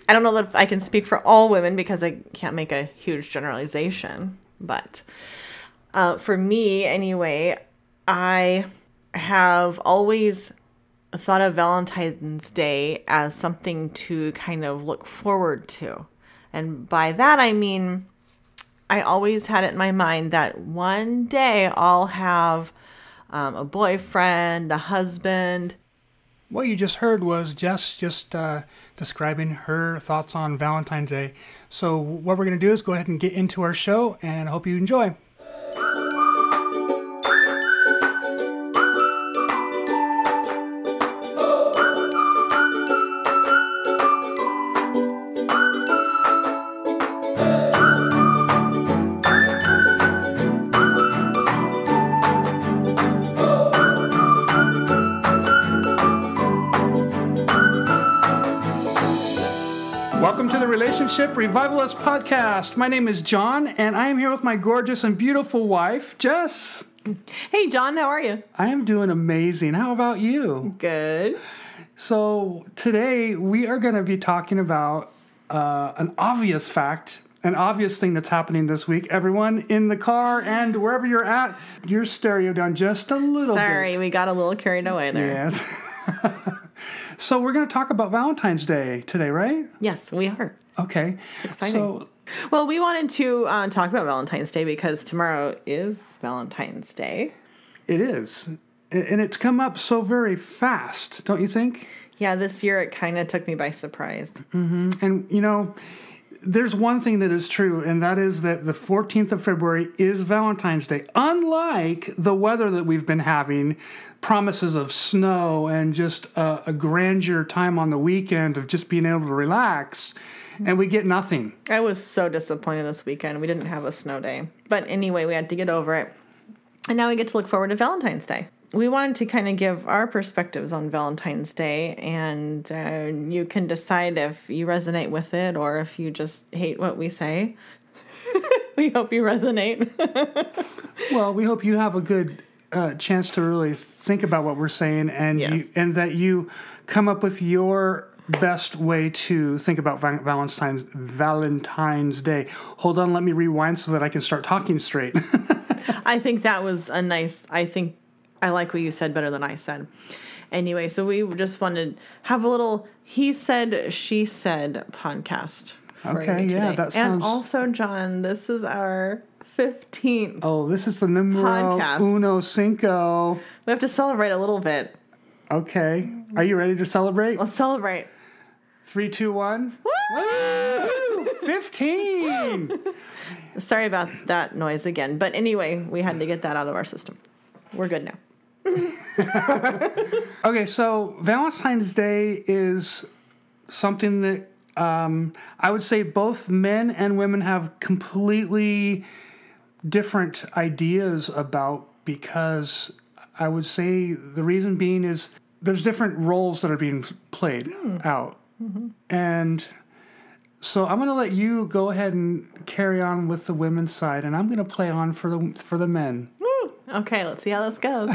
I don't know if I can speak for all women because I can't make a huge generalization, but for me anyway, I have always thought of Valentine's Day as something to kind of look forward to. And by that, I mean, I always had it in my mind that one day I'll have a boyfriend, a husband. What you just heard was Jess just describing her thoughts on Valentine's Day. So what we're going to do is go ahead and get into our show, and I hope you enjoy. Welcome to the Relationship Revivalist Podcast. My name is John, and I am here with my gorgeous and beautiful wife, Jess. Hey, John, how are you? I am doing amazing. How about you? Good. So today we are going to be talking about an obvious fact, an obvious thing that's happening this week. Everyone in the car and wherever you're at, your stereo down just a little bit. Sorry, we got a little carried away there. Yes. So we're going to talk about Valentine's Day today, right? Yes, we are. Okay. It's exciting. Well, we wanted to talk about Valentine's Day because tomorrow is Valentine's Day. It is. And it's come up so very fast, don't you think? Yeah, this year it kind of took me by surprise. Mm-hmm. And, you know, there's one thing that is true, and that is that the 14th of February is Valentine's Day. Unlike the weather that we've been having, promises of snow and just a grandeur time on the weekend of just being able to relax, and we get nothing. I was so disappointed this weekend. We didn't have a snow day. But anyway, we had to get over it. And now we get to look forward to Valentine's Day. We wanted to kind of give our perspectives on Valentine's Day, and you can decide if you resonate with it or if you just hate what we say. We hope you resonate. Well, we hope you have a good chance to really think about what we're saying, and Yes. and that you come up with your best way to think about Valentine's Day. Hold on, let me rewind so that I can start talking straight. I think that was I like what you said better than I said. Anyway, so we just wanted to have a little he said, she said podcast for Okay, you today. yeah, that sounds... And also, John, this is our 15th. Oh, this is the numero podcast. uno cinco. We have to celebrate a little bit. Okay. Are you ready to celebrate? Let's celebrate. 3, 2, 1. Woo! 15! Sorry about that noise again. But anyway, we had to get that out of our system. We're good now. Okay, so Valentine's Day is something that I would say both men and women have completely different ideas about, because I would say the reason being is there's different roles that are being played out. Mm-hmm. And so I'm going to let you go ahead and carry on with the women's side, and I'm going to play on for the men. Woo! Okay, let's see how this goes.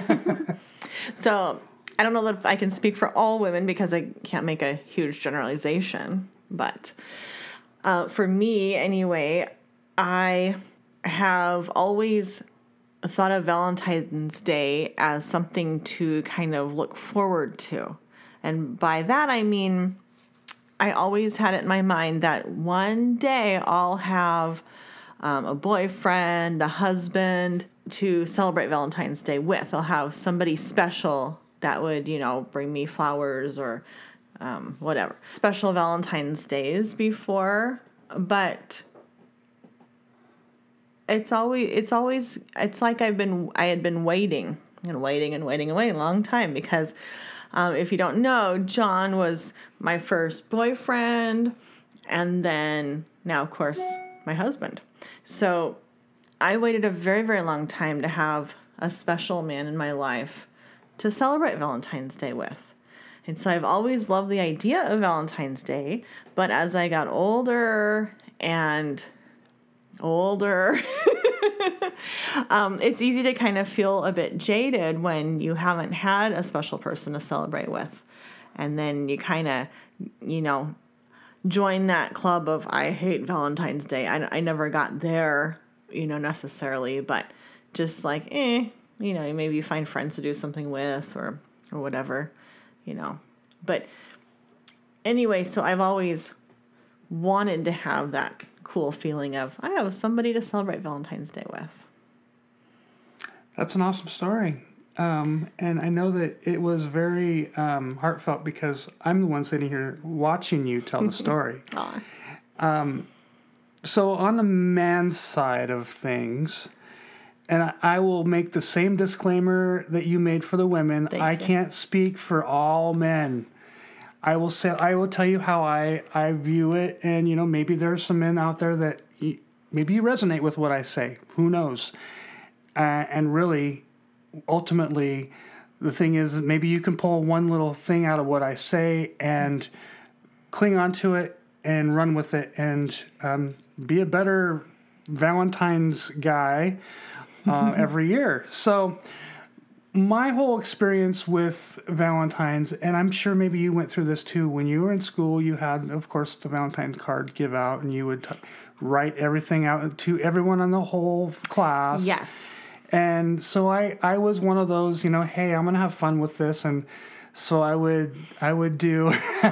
So I don't know if I can speak for all women because I can't make a huge generalization, but for me anyway, I have always thought of Valentine's Day as something to kind of look forward to. And by that, I mean, I always had it in my mind that one day I'll have a boyfriend, a husband to celebrate Valentine's Day with. I'll have somebody special that would, bring me flowers or whatever. Special Valentine's Days before, but it's like I had been waiting a long time, because if you don't know, John was my first boyfriend, and then now, of course, my husband. So I waited a very, very long time to have a special man in my life to celebrate Valentine's Day with. And so I've always loved the idea of Valentine's Day, but as I got older and older, it's easy to kind of feel a bit jaded when you haven't had a special person to celebrate with. And then you kind of, join that club of I hate Valentine's Day. I never got there, necessarily, but just like, maybe you find friends to do something with or whatever, But anyway, so I've always wanted to have that cool feeling of I have somebody to celebrate Valentine's Day with. That's an awesome story. And I know that it was very heartfelt because I'm the one sitting here watching you tell the story. So on the man's side of things, and I will make the same disclaimer that you made for the women. I can't speak for all men. I will tell you how I view it, and maybe there's some men out there that maybe you resonate with what I say. Who knows? And really, ultimately, the thing is maybe you can pull one little thing out of what I say and cling onto it and run with it and be a better Valentine's guy every year. So my whole experience with Valentine's, and I'm sure maybe you went through this too, when you were in school, you had, of course, the Valentine's card give out, and you would write everything out to everyone in the whole class. Yes. And so I was one of those, hey, I'm going to have fun with this. And so I would do.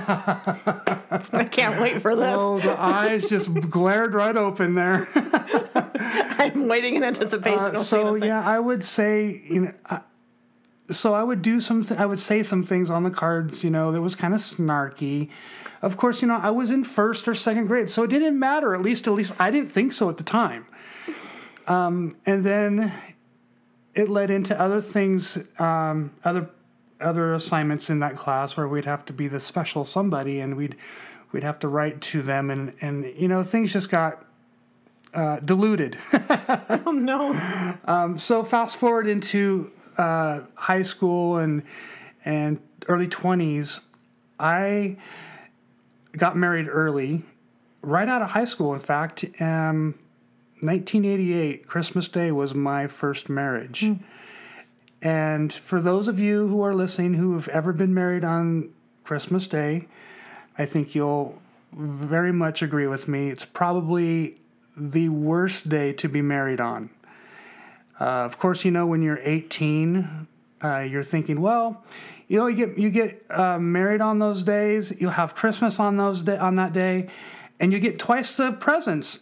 I can't wait for this. Oh, the eyes just glared right open there. I'm waiting in anticipation. So yeah, I would say, so I would do I would say some things on the cards, that was kind of snarky. Of course, I was in first or second grade, so it didn't matter. At least I didn't think so at the time. And then it led into other things, other assignments in that class where we'd have to be the special somebody, and we'd have to write to them, and things just got diluted. Oh no! So fast forward into high school and early 20s, I got married early, right out of high school. In fact, 1988, Christmas Day was my first marriage. And for those of you who are listening who have ever been married on Christmas Day, I think you'll very much agree with me. It's probably the worst day to be married on. Of course, when you're 18, you're thinking, well, you get married on those days. You'll have Christmas on that day, and you get twice the presents.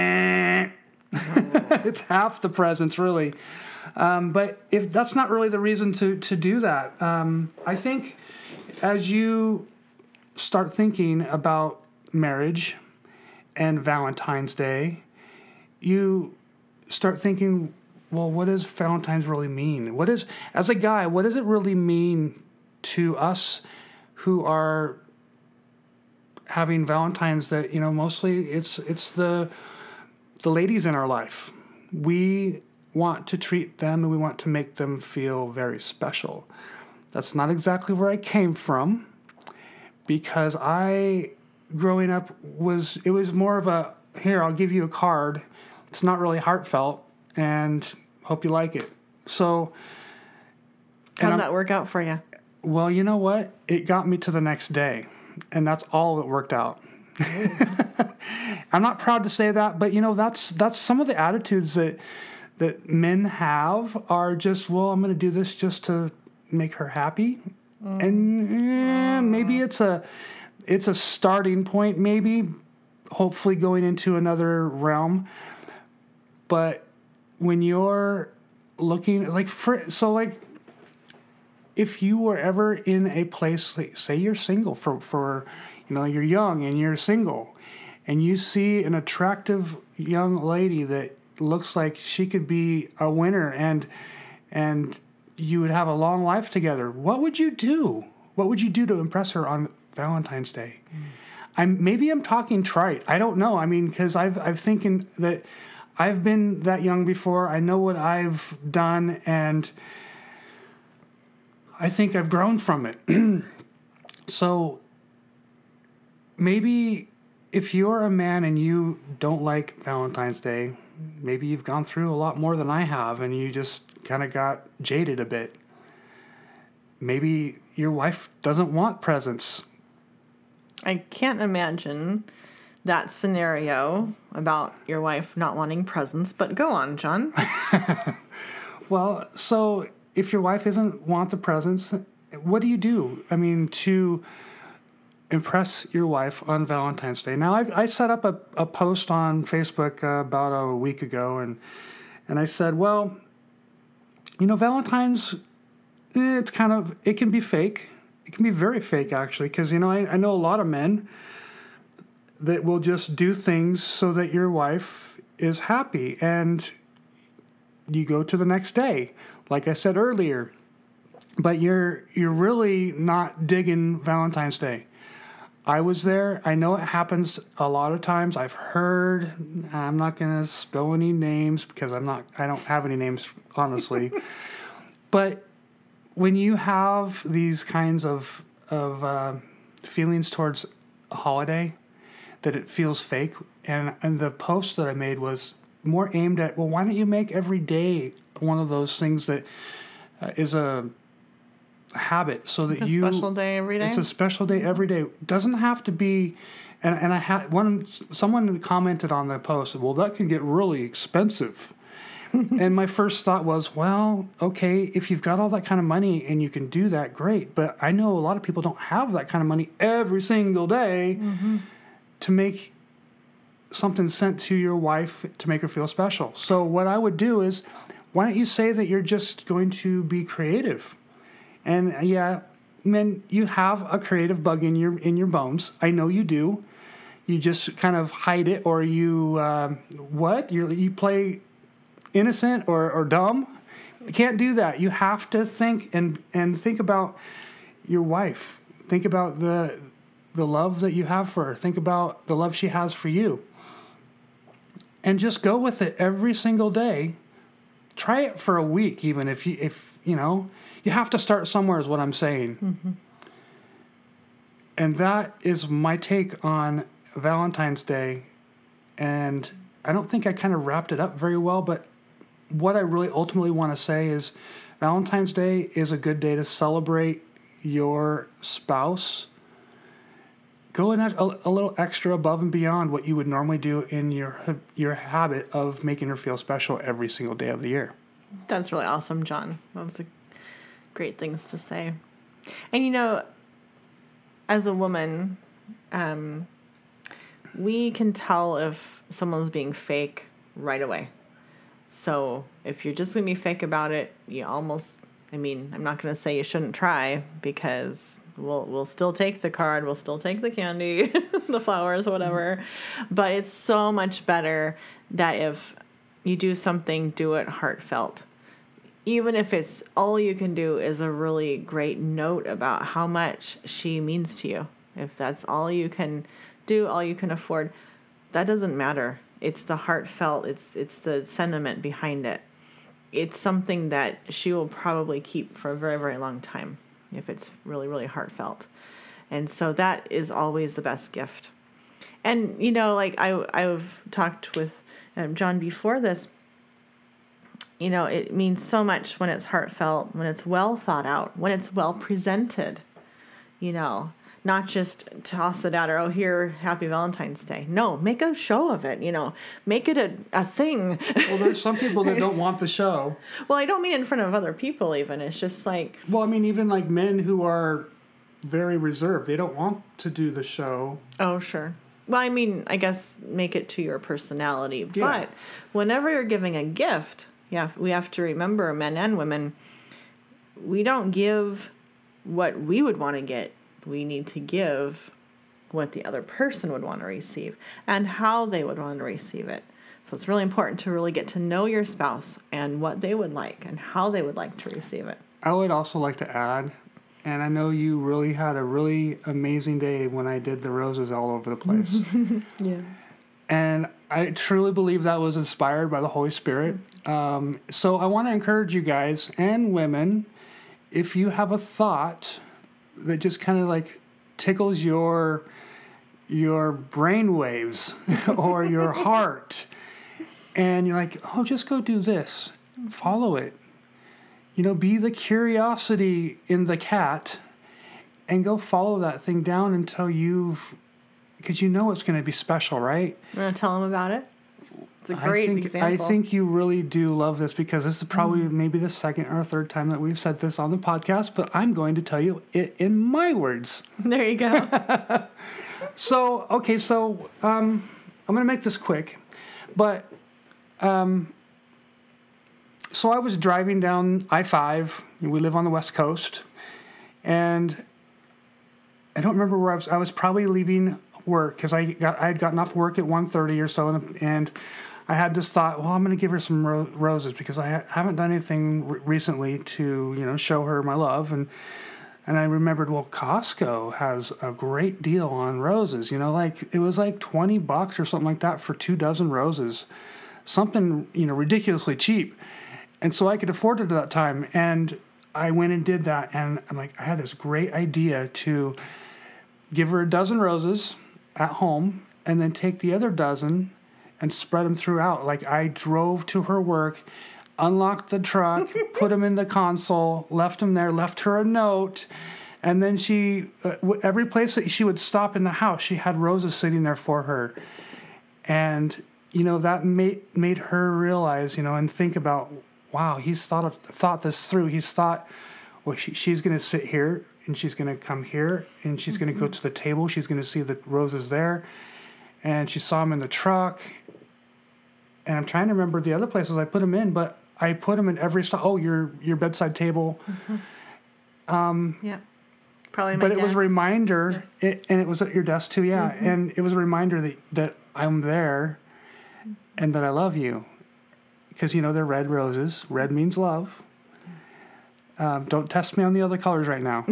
It's half the presents, really. But if that's not really the reason to do that, I think as you start thinking about marriage and Valentine's Day, you start thinking, well, what does Valentine's really mean? As a guy, what does it really mean to us who are having Valentine's that, mostly it's the ladies in our life. We want to treat them and we want to make them feel very special. That's not exactly where I came from, because growing up it was more of a, here, I'll give you a card. It's not really heartfelt, and hope you like it. So, how did that work out for you? Well, you know what? It got me to the next day, and that's all that worked out. I'm not proud to say that, but that's some of the attitudes that men have are just, well, I'm going to do this just to make her happy. And maybe it's a starting point, maybe hopefully going into another realm. But when you're looking if you were ever in a place, like, say you're single for you're young and you're single, and you see an attractive young lady that looks like she could be a winner, and you would have a long life together, what would you do? What would you do to impress her on Valentine's Day? Maybe I'm talking trite. I don't know. I mean, because I've thinking that I've been that young before. I know what I've done, and I think I've grown from it. So maybe if you're a man and you don't like Valentine's Day, maybe you've gone through a lot more than I have, and you just kind of got jaded a bit. Maybe your wife doesn't want presents. I can't imagine that scenario about your wife not wanting presents, but go on, John. Well, so if your wife doesn't want the presents, what do you do? I mean, to impress your wife on Valentine's Day. Now, I set up a post on Facebook about a week ago, and I said, well, Valentine's, it can be fake. It can be very fake, actually, because, I know a lot of men that will just do things so that your wife is happy, and you go to the next day, like I said earlier, but you're really not digging Valentine's Day. I was there. I know it happens a lot of times. I've heard, I'm not going to spill any names because I don't have any names, honestly. But when you have these kinds of feelings towards a holiday, that it feels fake, and the post that I made was more aimed at, well, why don't you make every day one of those things that is a habit, so that a special day every day. It's a special day every day. It doesn't have to be. And I had someone commented on the post, well, that can get really expensive. And my first thought was, well, okay, if you've got all that kind of money and you can do that, great. But I know a lot of people don't have that kind of money every single day to make something sent to your wife to make her feel special. So what I would do is, why don't you say that you're just going to be creative? And yeah, men, you have a creative bug in your bones. I know you do. You just kind of hide it, or you you play innocent or dumb. You can't do that. You have to think and think about your wife. Think about the love that you have for her. Think about the love she has for you. And just go with it every single day. Try it for a week, even if you have to start somewhere, is what I'm saying. Mm-hmm. And that is my take on Valentine's Day. And I don't think I kind of wrapped it up very well, but what I really ultimately want to say is Valentine's Day is a good day to celebrate your spouse. Go a little extra above and beyond what you would normally do in your habit of making her feel special every single day of the year. That's really awesome, John. Those are great things to say. And as a woman, we can tell if someone's being fake right away. So if you're just going to be fake about it, I'm not going to say you shouldn't try, because we'll still take the card, we'll still take the candy, the flowers, whatever. But it's so much better that if you do something, do it heartfelt. Even if it's all you can do is a really great note about how much she means to you. If that's all you can do, all you can afford, that doesn't matter. It's the heartfelt, it's the sentiment behind it. It's something that she will probably keep for a very, very long time if it's really, really heartfelt. And so that is always the best gift. And, I've talked with John before this, it means so much when it's heartfelt, when it's well thought out, when it's well presented, not just toss it out or, oh, here, happy Valentine's Day. No, make a show of it, make it a thing. Well, there's some people that don't want the show. Well, I don't mean in front of other people even. It's just like... Well, I mean, even like men who are very reserved, they don't want to do the show. Oh, sure. Well, I mean, I guess make it to your personality. Yeah. But whenever you're giving a gift, we have to remember, men and women, we don't give what we would want to get. We need to give what the other person would want to receive and how they would want to receive it. So it's really important to really get to know your spouse and what they would like and how they would like to receive it. I would also like to add, and I know you really had a really amazing day when I did the roses all over the place. Yeah. And I truly believe that was inspired by the Holy Spirit. So I want to encourage you guys and women, if you have a thought that just kind of like tickles your brain waves or your heart, and you're like, oh, just go do this, follow it. Be the curiosity in the cat and go follow that thing down until because you know it's going to be special, right? I'm going to tell them about it. It's a great example. I think you really do love this, because this is probably maybe the second or third time that we've said this on the podcast, but I'm going to tell you it in my words. There you go. So I'm going to make this quick, but so I was driving down I-5. We live on the West Coast, and I don't remember where I was. I was probably leaving work, because I had gotten off work at 1:30 or so, and I had this thought, well, I'm going to give her some roses, because I haven't done anything recently to, show her my love. And I remembered, well, Costco has a great deal on roses. It was like $20 or something like that for 2 dozen roses. Something, ridiculously cheap. And so I could afford it at that time. And I went and did that. And I'm like, I had this great idea to give her a dozen roses at home, and then take the other dozen and spread them throughout. Like, I drove to her work, unlocked the truck, put them in the console, left them there, left her a note, and then she, every place that she would stop in the house, she had roses sitting there for her. And, that made her realize, and think about, wow, he's thought this through. He's thought, well, she's going to sit here, and she's going to come here, and she's going to go to the table. She's going to see the roses there. And she saw them in the truck. And I'm trying to remember the other places I put them in, but I put them in every stop. Oh, your bedside table. Yeah. Probably my But it was a reminder, and it was at your desk too, yeah. And it was a reminder that I'm there and that I love you. Because, they're red roses. Red means love. Don't test me on the other colors right now.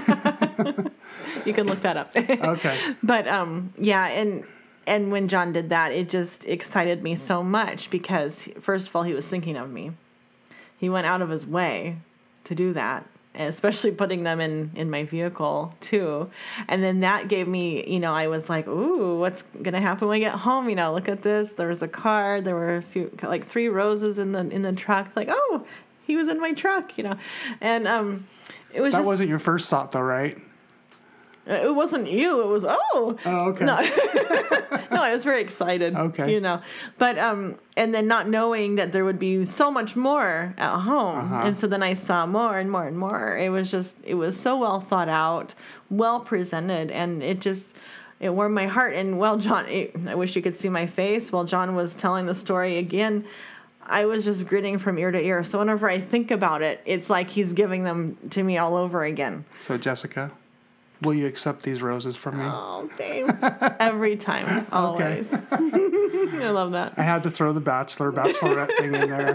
You can look that up. Okay. But yeah, and when John did that, it just excited me so much, because first of all, he was thinking of me. He went out of his way to do that, and especially putting them in my vehicle too. And then that gave me, I was like, ooh, what's gonna happen when I get home? Look at this. There was a card. There were a few, like 3 roses in the truck. It's like, oh, he was in my truck, and it was. That wasn't your first thought, though, right? It wasn't you. It was Oh, okay. No, no, I was very excited. Okay. But and then not knowing that there would be so much more at home, and so then I saw more and more and more. It was so well thought out, well presented, and it warmed my heart. And John, I wish you could see my face while John was telling the story again. I was just grinning from ear to ear. So whenever I think about it, it's like he's giving them to me all over again. So, Jessica, will you accept these roses from me? Oh, babe. Every time. Always. I love that. I had to throw the bachelorette thing in there.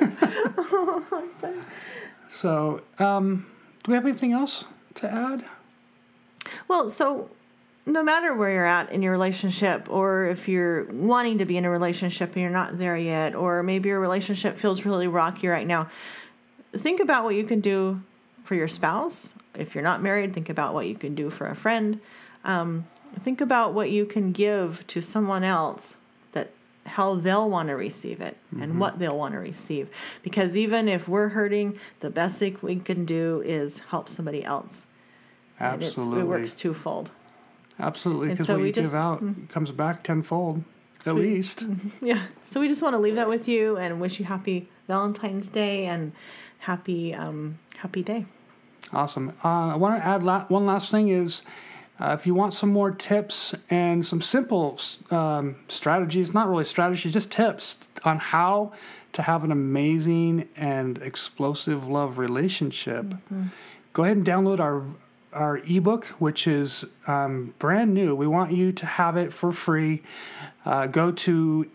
So, do we have anything else to add? Well, so no matter where you're at in your relationship, or if you're wanting to be in a relationship and you're not there yet, or maybe your relationship feels really rocky right now, think about what you can do for your spouse. If you're not married, think about what you can do for a friend. Think about what you can give to someone else, that how they'll want to receive it and what they'll want to receive. Because even if we're hurting, the best thing we can do is help somebody else. Absolutely. It works twofold. Absolutely, because what you give out comes back tenfold, at least. Yeah. So we just want to leave that with you and wish you happy Valentine's Day and happy day. Awesome. I want to add one last thing is, if you want some more tips and some simple strategies, not really strategies, just tips on how to have an amazing and explosive love relationship, go ahead and download our ebook, which is brand new. We want you to have it for free. Go to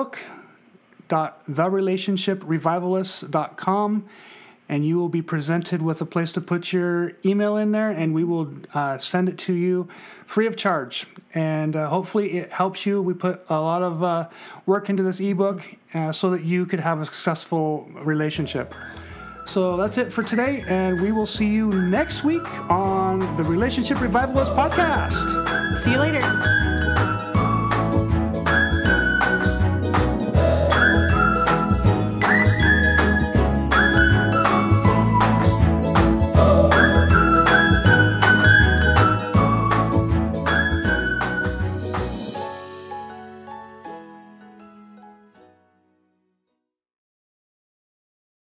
ebook.therelationshiprevivalist.com, and you will be presented with a place to put your email in there, and we will send it to you free of charge. And hopefully it helps you. We put a lot of work into this ebook so that you could have a successful relationship. So that's it for today, and we will see you next week on the Relationship Revivalist podcast. See you later.